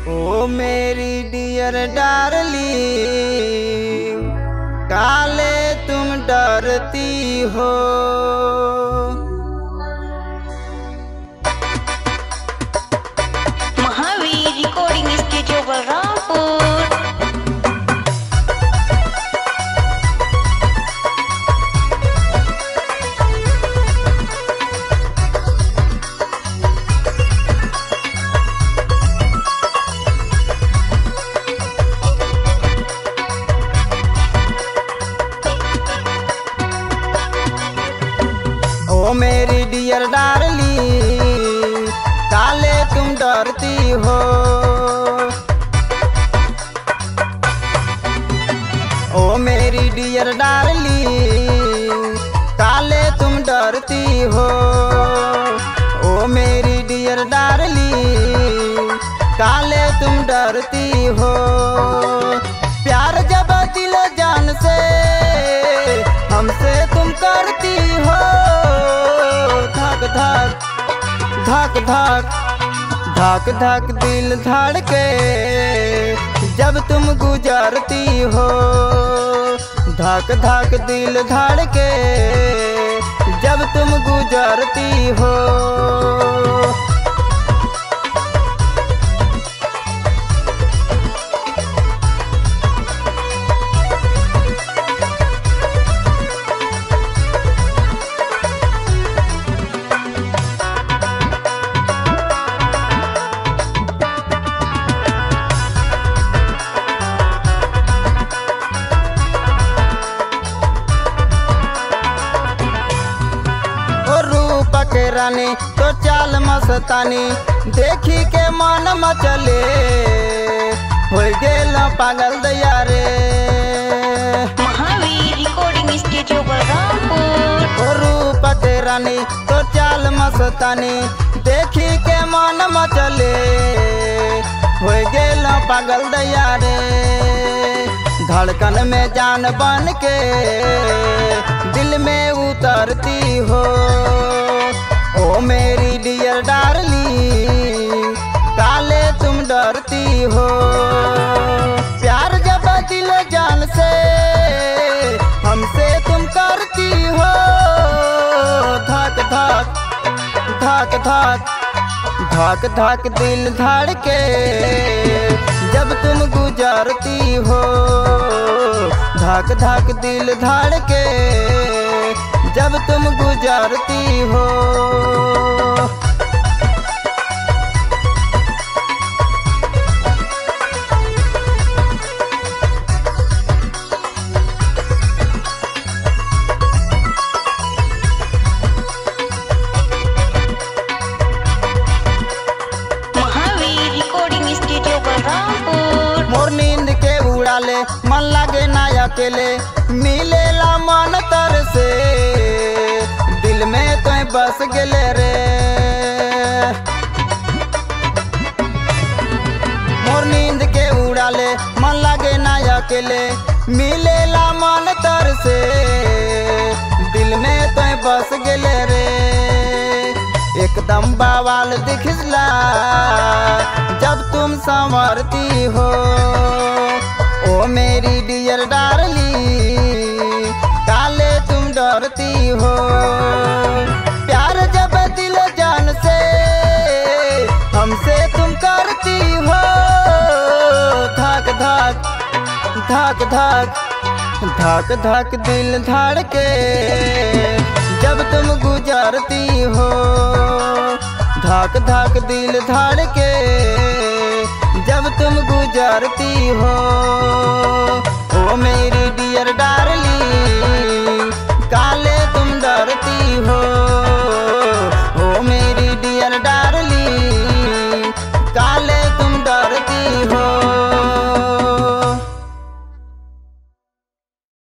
ओ मेरी dear darling, काले तुम डरती हो। Mahavir recording studio Balrampur. ओ मेरी डियर डार्लिंग, काले तुम डरती हो। ओ मेरी डियर डार्लिंग, काले तुम डरती हो। ओ मेरी डियर डार्लिंग, काले तुम डरती हो। प्यार जब दिल जान से हमसे तुम करती हो। धक धक धक धक धक धक दिल धड़के जब तुम गुजरती हो। धक धक दिल धड़के जब तुम गुजरती हो। के रानी तो चाल मस्तानी देखी के मन मचले, हो गेल पागल दैया रे। Mahavir recording studio Balrampur. रूप के रानी तो चाल मस्तानी देखी के मन मचले, हो गेल पागल दैया रे। धड़कन में जान बन के दिल में उतरती हो। ओ मेरी डियर डार्लिंग, काले तुम डरती हो। प्यार जब दिल जान से हमसे तुम करती हो। धक धक धक धक धक धक दिल धड़के जब तुम गुजरती हो। धक धक दिल धड़के जब तुम गुजरती हो। Mahavir recording studio Balrampur. मोर नींद के उड़ाले मन लागे ना अकेले, मिलेला मन तर से दिल में तो बस गेले रे। मोर नींद के उड़ाले मन लागे ना अकेले, मिलेला मन तर से दिल में तो बस गेले रे। एकदम बवाल दिखला जब तुम संवरती हो। ओ मेरी डियर डार्लिंग, काले तुम डरती हो। प्यार जब दिल जान से हमसे तुम करती हो। धक धक धक धक धक धक दिल धड़के जब तुम गुजरती हो। धक धक दिल धड़के जब तुम गुजरती हो। ओ मेरी डियर डार्लिंग,